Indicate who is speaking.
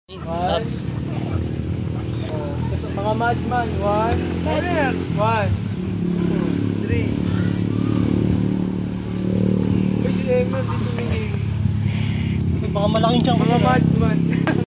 Speaker 1: One. Mga madman. One. One. Two. Three. Kasi Emma dito nini.
Speaker 2: Baka malaking siyang
Speaker 1: mga madman.